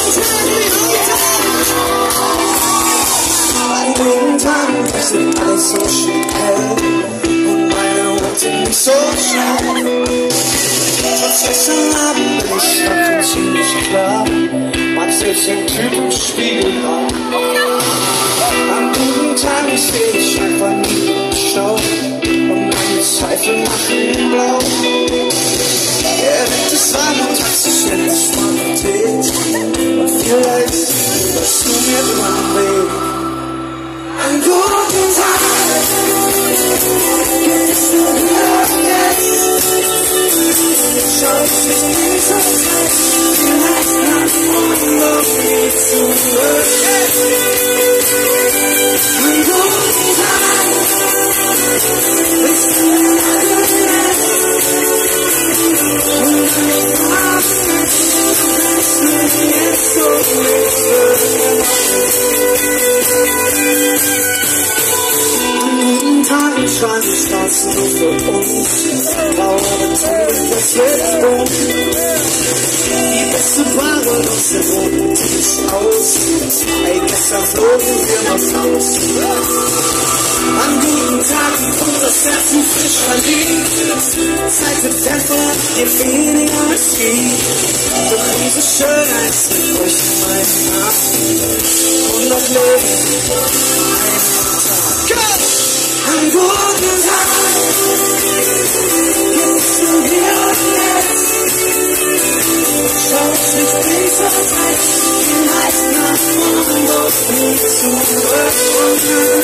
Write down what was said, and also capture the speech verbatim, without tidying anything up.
An guten Tagen ist alles so schön hell und meine Worte nicht so schnell. Trotz gestern Abend bin ich schwach und ziemlich klar. Mag selbst den Typ im Spiegel an. An guten Tagen stehe ich einfach nie im Stau und meine Zweifel machen blau. Er wird es warm und hat sich ständig Qualität und vielleicht lässt du mir immer weh. An guten Tagen gehst du wieder jetzt. Schau ich mich nie so fest, vielleicht nach vorn noch nie zurück. An guten Tagen bist du wieder jetzt. Und an den Abend bist du jetzt so mit. Tagen scheint die Straße nur für uns. Blaue Beton, das wird bunt. Die beste Ware aus der roten Tisch aus. Ey, gestern flogen wir noch raus. An guten Tagen kommt das Herzen frisch verliebt. Zeit mit Tempo, je weniger es gibt. Doch diese Schönheit mit euch in meinen Atem. Und noch leben ein Tag. An guten Tagen gibst du hier und jetzt. Schau ich nicht dieser Zeit, vielleicht nach vorn, doch nie zurück.